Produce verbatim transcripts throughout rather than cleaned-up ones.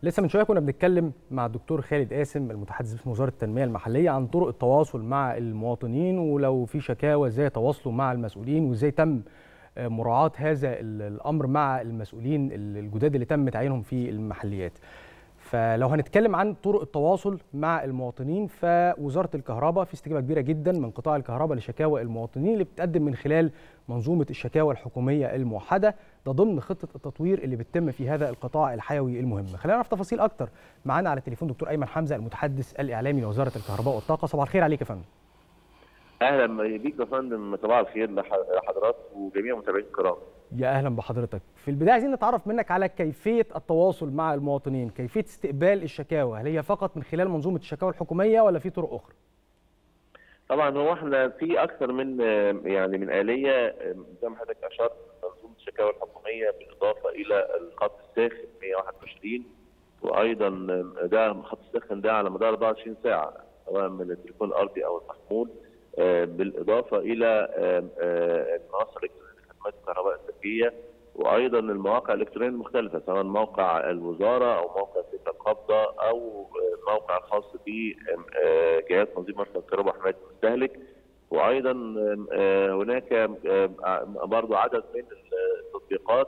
لسه من شويه كنا بنتكلم مع الدكتور خالد قاسم المتحدث باسم وزاره التنميه المحليه عن طرق التواصل مع المواطنين، ولو في شكاوى ازاي يتواصلوا مع المسؤولين، وازاي تم مراعاه هذا الامر مع المسؤولين الجداد اللي تم تعيينهم في المحليات. فلو هنتكلم عن طرق التواصل مع المواطنين، فوزاره الكهرباء في استجابه كبيره جدا من قطاع الكهرباء لشكاوى المواطنين اللي بتقدم من خلال منظومه الشكاوى الحكوميه الموحده، ده ضمن خطه التطوير اللي بتتم في هذا القطاع الحيوي المهم. خلينا نعرف تفاصيل اكتر. معانا على التليفون دكتور ايمن حمزه المتحدث الاعلامي لوزاره الكهرباء والطاقه. صباح الخير عليك يا فندم. اهلا بيك يا فندم، صباح الخير لحضرتك وجميع متابعين الكرام. يا اهلا بحضرتك. في البدايه عايزين نتعرف منك على كيفيه التواصل مع المواطنين، كيفيه استقبال الشكاوى، هل هي فقط من خلال منظومه الشكاوى الحكوميه ولا في طرق اخرى؟ طبعا هو احنا في اكثر من يعني من آلية زي ما حضرتك اشرت. منظومه الشكاوى الحكوميه بالاضافه الى الخط الساخن مئة وواحد وعشرين، وايضا ده الخط الساخن ده على مدار أربعة وعشرين ساعه سواء من التليفون الارضي او المحمول، بالاضافه الى المنصه الالكترونيه لخدمات الكهرباء الذكيه، وايضا المواقع الالكترونيه المختلفه سواء موقع الوزاره او موقع سلك القبضه او موقع خاص بجهاز تنظيم مركز الكهرباء وحمايه المستهلك. وايضا هناك برضه عدد من التطبيقات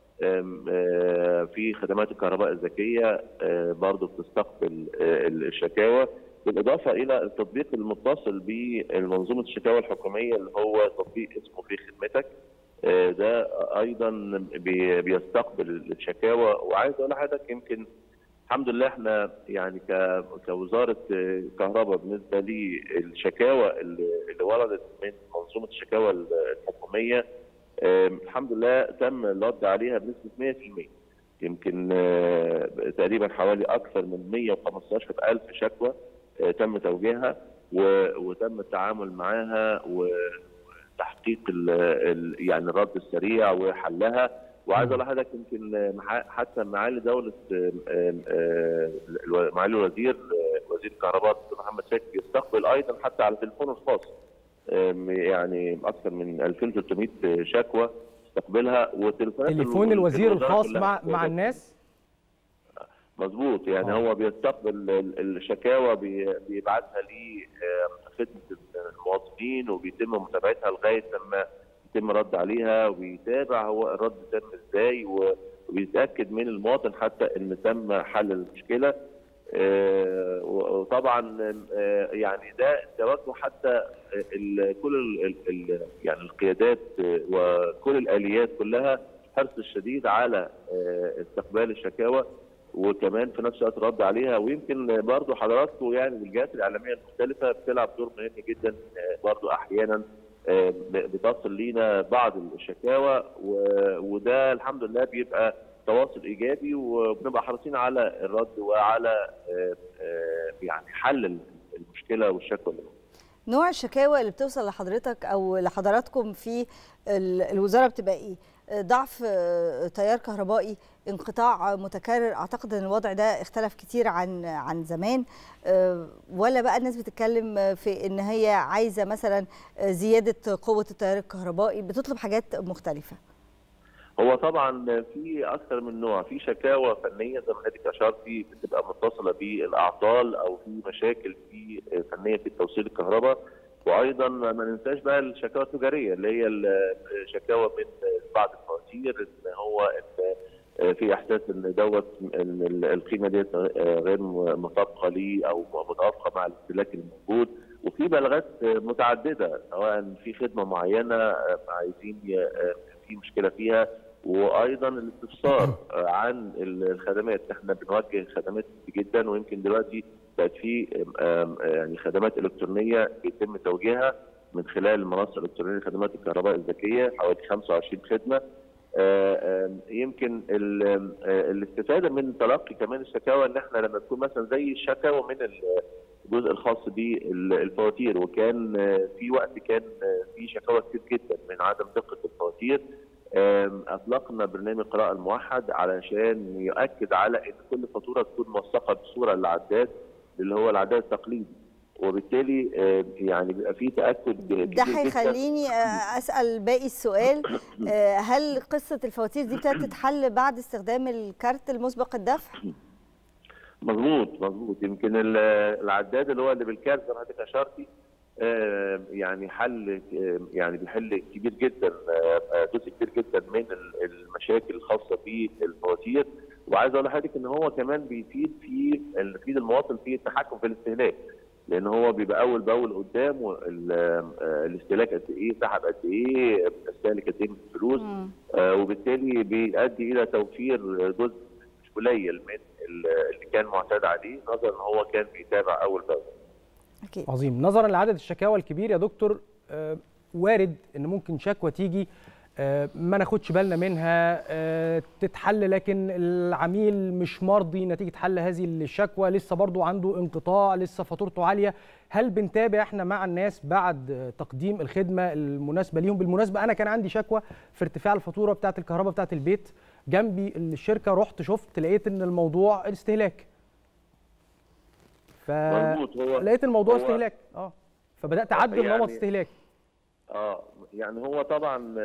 في خدمات الكهرباء الذكيه برضه بتستقبل الشكاوى، بالاضافه الى التطبيق المتصل بمنظومه الشكاوى الحكوميه اللي هو تطبيق اسمه في خدمتك. ده ايضا بيستقبل الشكاوى. وعايز اقول لحضرتك يمكن الحمد لله احنا يعني كوزاره كهرباء بالنسبه للشكاوى اللي وردت من منظومه الشكاوى الحكوميه الحمد لله تم الرد عليها بنسبه مئة في المئة. يمكن تقريبا حوالي اكثر من مئة وخمستاشر ألف شكوى تم توجيهها وتم التعامل معاها وتحقيق ال يعني الرد السريع وحلها. وعايز اقول لحضرتك يمكن حتى معالي دوله معالي الوزير وزير الكهرباء محمد شاكر يستقبل ايضا حتى على تليفونه الخاص يعني اكثر من ألفين وثلاثمئة شكوى استقبلها. وتليفونات تليفون الوزير الخاص مع مع الناس مظبوط يعني أوه. هو بيستقبل الشكاوى بيبعتها لخدمه المواطنين وبيتم متابعتها لغايه لما يتم رد عليها، وبيتابع هو الرد تم ازاي وبيتاكد من المواطن حتى ان تم حل المشكله. وطبعا يعني ده توجه حتى كل يعني القيادات وكل الاليات كلها حرص الشديد على استقبال الشكاوى وكمان في نفس الوقت رد عليها. ويمكن برضه حضراتكم يعني الجهات الاعلاميه المختلفه بتلعب دور مهم جدا برضه احيانا بتصل لينا بعض الشكاوى، وده الحمد لله بيبقى تواصل ايجابي وبنبقى حريصين على الرد وعلى يعني حل المشكله والشكوى. نوع الشكاوى اللي بتوصل لحضرتك او لحضراتكم في الوزاره بتبقى ايه؟ ضعف تيار كهربائي، انقطاع متكرر، اعتقد ان الوضع ده اختلف كتير عن عن زمان، ولا بقى الناس بتتكلم في ان هي عايزه مثلا زياده قوه التيار الكهربائي، بتطلب حاجات مختلفه؟ هو طبعا في اكثر من نوع. في شكاوى فنيه زي ما حضرتك اشرتي بتبقى متصله بالاعطال او في مشاكل في فنيه في توصيل الكهرباء، وايضا ما ننساش بقى الشكاوى التجاريه اللي هي الشكاوى من بعض الفواتير ان هو إن في احساس ان دوت ان القيمه دي غير مطابقه ليه او متوافقه مع الاستهلاك الموجود. وفي بلاغات متعدده سواء في خدمه معينه عايزين في مشكله فيها، وايضا الاستفسار عن الخدمات. احنا بنوجه خدمات جدا، ويمكن دلوقتي بقت في يعني خدمات الكترونيه بيتم توجيهها من خلال المنصه الالكترونيه لخدمات الكهرباء الذكيه حوالي خمسة وعشرين خدمه. يمكن الاستفاده من تلقي كمان الشكاوى ان احنا لما تكون مثلا زي الشكاوى من الجزء الخاص بالفواتير، وكان في وقت كان في شكاوى كتير جدا من عدم دقه الفواتير، اطلقنا برنامج قراءه الموحد علشان يؤكد على ان كل فاتوره تكون موثقه بصوره للعداد اللي هو العداد التقليدي، وبالتالي يعني بيبقى في تاكد. ده هيخليني اسال باقي السؤال، هل قصه الفواتير دي ابتدت تتحل بعد استخدام الكارت المسبق الدفع؟ مظبوط مظبوط. يمكن العداد اللي هو اللي بالكارت زي ما حضرتك اشرتي يعني حل يعني بيحل كبير جدا، جزء كبير جدا من المشاكل الخاصه بالفواتير. وعايز اقول لحضرتك ان هو كمان بيفيد في بيفيد المواطن في التحكم في الاستهلاك، لان هو بيبقى اول باول قدامه الاستهلاك قد ايه، سحب قد ايه، استهلك قد ايه من الفلوس، وبالتالي بيؤدي الى توفير جزء مش قليل من اللي كان معتاد عليه، نظرا ان هو كان بيتابع اول باول. أكيد. عظيم. نظرا لعدد الشكاوى الكبير يا دكتور، آه وارد ان ممكن شكوى تيجي آه ما ناخدش بالنا منها آه تتحل، لكن العميل مش مرضي نتيجه حل هذه الشكوى، لسه برضو عنده انقطاع، لسه فاتورته عاليه. هل بنتابع احنا مع الناس بعد تقديم الخدمه المناسبه ليهم؟ بالمناسبه انا كان عندي شكوى في ارتفاع الفاتوره بتاعه الكهرباء بتاعه البيت جنبي الشركه، رحت شفت لقيت ان الموضوع الاستهلاك، فلقيت الموضوع استهلاك اه فبدات اعدل يعني نمط استهلاك. اه يعني هو طبعا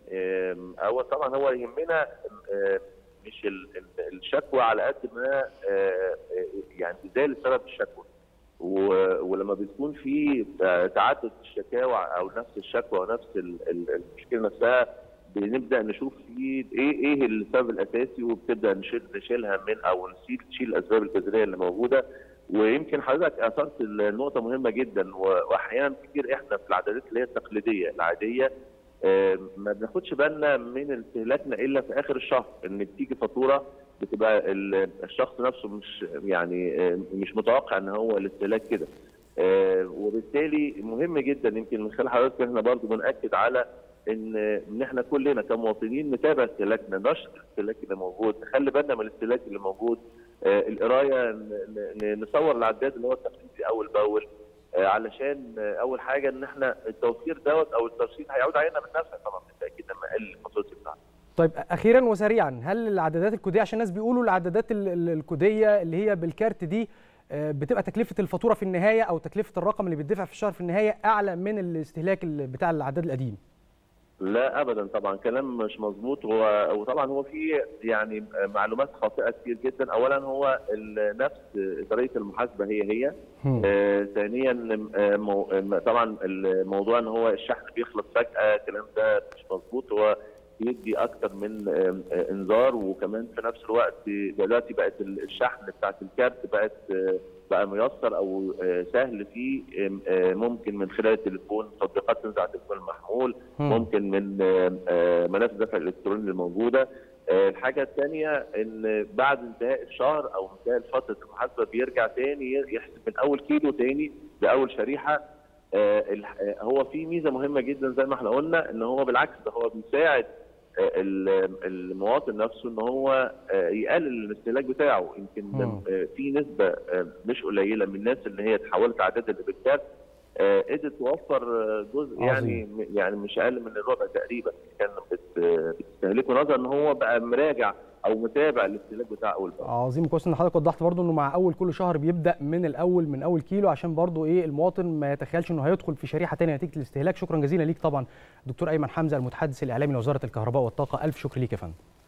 هو طبعا هو يهمنا مش الشكوى على قد ما يعني ازاله سبب الشكوى، ولما بتكون في تعدد الشكاوى او نفس الشكوى ونفس المشكله نفسها بنبدا نشوف في ايه ايه السبب الاساسي، وبتبدا نشيل نشيلها من او نشيل نشيل الاسباب الجذريه اللي موجوده. ويمكن حضرتك اثرت النقطه مهمه جدا، واحيانا كتير احنا في العدادات اللي هي التقليديه العاديه ما بناخدش بالنا من استهلاكنا الا في اخر الشهر، ان بتيجي فاتوره بتبقى الشخص نفسه مش يعني مش متوقع ان هو الاستهلاك كده، وبالتالي مهم جدا يمكن من خلال حضرتك احنا برضه بنأكد على ان ان احنا كلنا كمواطنين نتابع استهلاكنا، نشر الاستهلاك اللي موجود، نخلي بالنا من الاستهلاك اللي موجود، آه القرايه، نصور العداد اللي هو التقليدي اول باول، آه علشان آه اول حاجه ان احنا التوفير دوت او الترشيد هيعود علينا بالنفع طبعا بالتاكيد لما قل الفاتوره بتاعتنا. طيب اخيرا وسريعا، هل العدادات الكوديه، عشان الناس بيقولوا العدادات الكوديه اللي هي بالكارت دي بتبقى تكلفه الفاتوره في النهايه او تكلفه الرقم اللي بيدفع في الشهر في النهايه اعلى من الاستهلاك بتاع العداد القديم؟ لا ابدا، طبعا كلام مش مظبوط. هو وطبعا هو في يعني معلومات خاطئه كتير جدا. اولا هو نفس طريقه المحاسبه هي هي. آه ثانيا آه مو طبعا الموضوع ان هو الشحن بيخلص فجاه، الكلام ده مش مظبوط. هو بيدي اكتر من آه انذار، وكمان في نفس الوقت دلوقتي بقت الشحن بتاعت الكارت بقت آه بقى ميسر او سهل فيه، ممكن من خلال التليفون، تطبيقات تنزل على التليفون المحمول، ممكن من منافذ الدفع الالكتروني الموجوده. الحاجه الثانيه ان بعد انتهاء الشهر او انتهاء فتره المحاسبه بيرجع تاني يحسب من اول كيلو تاني لاول شريحه. هو في ميزه مهمه جدا زي ما احنا قلنا، ان هو بالعكس ده هو بيساعد المواطن نفسه ان هو يقلل الاستهلاك بتاعه. يمكن في نسبه مش قليله من الناس اللي هي تحولت عداد اللي بالكارت قدرت توفر جزء يعني يعني مش اقل من الربع تقريبا كان بتستهلكه، نظرا ان هو بقى مراجع او متابع الاستهلاك بتاع اول باول. عظيم، كويس ان حضرتك وضحت برضو انه مع اول كل شهر بيبدا من الاول من اول كيلو، عشان برضو ايه المواطن ما يتخيلش انه هيدخل في شريحه ثانيه نتيجه الاستهلاك. شكرا جزيلا ليك طبعا دكتور ايمن حمزه المتحدث الاعلامي لوزاره الكهرباء والطاقه، الف شكر ليك يا فندم.